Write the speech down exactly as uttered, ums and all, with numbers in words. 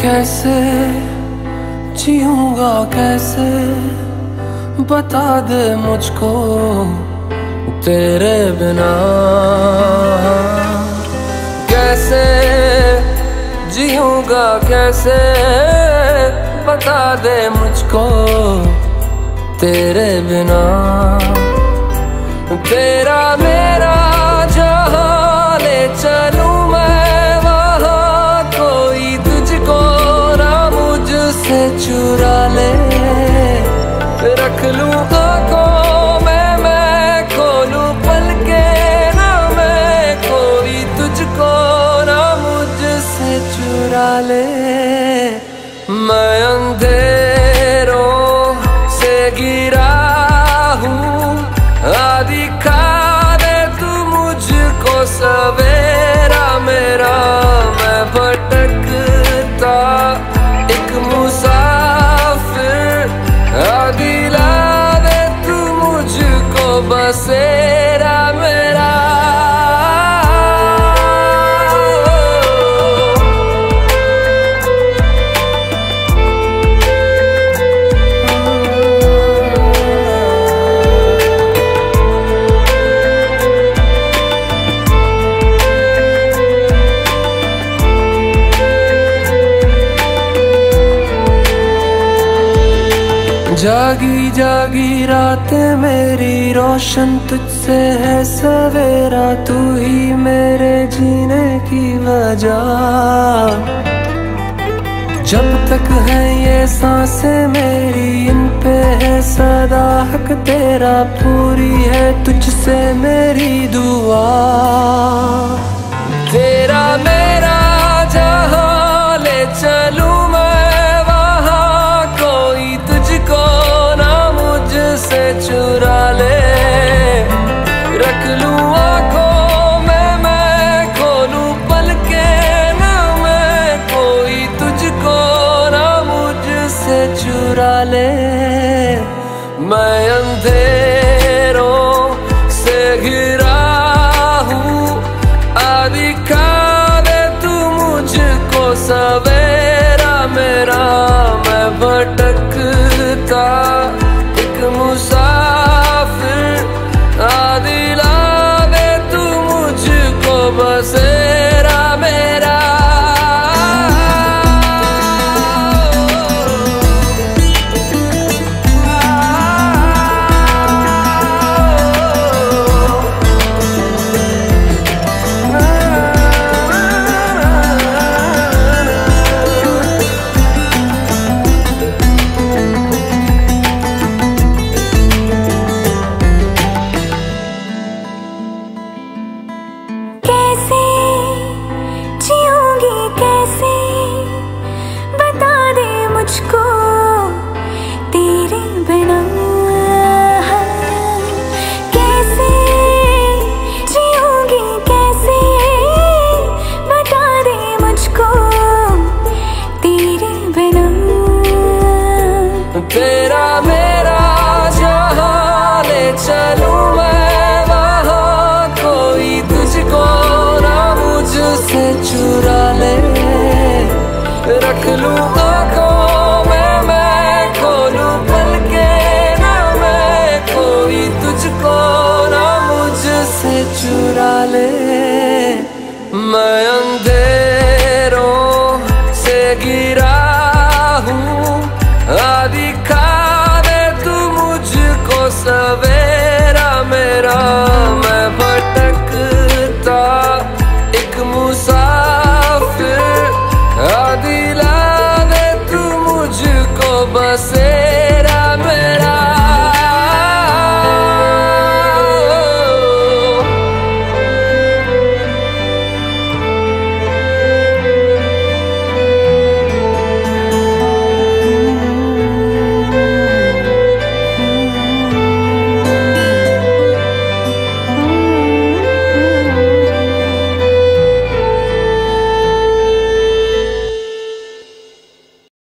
कैसे जीऊंगा कैसे, बता दे मुझको तेरे बिना। कैसे जीऊंगा कैसे, बता दे मुझको तेरे बिना। तेरा मेरा जहां ले चलूं मैं वहां, कोई तुझको ना मुझसे चुरा ले। रख लूं आंखों में मैं खोलूं पलके ना मैं, कोई तुझको ना मुझसे चुरा ले। मैं अंधेरों से गिरा हूँ, दिखा दे तू मुझको सवेरा मेरा। मैं भटकता एक मुसाफिर, दिला दे तू मुझको बसेरा मेरा। जागी जागी रातें मेरी रोशन तुझसे है सवेरा, तू ही मेरे जीने की वजह। जब तक है ये सांसें मेरी, इन पे है सदा हक तेरा, पूरी है तुझसे मेरी दुआ। तेरा मेरा जहां ले चलूं मैं वहां, कोई तुझको ना मुझसे चुरा ले। रख लूं आंखों में मैं खोलूं पलके ना मैं, कोई तुझको ना मुझसे चुरा ले। मैं अंधेरों से घिरा हूँ, दिखा दे तू मुझको सवेरा मेरा। मैं भटकता एक मुसाफिर, दिला दे तू मुझको बसेरा मेरा। मुझको तेरे बिना कैसे जीऊंगी कैसे, बता दे मुझको तेरे बिना। तेरा मेरा जहां ले चलूं मैं वहां, कोई तुझको ना मुझसे चुरा ले। रख लूं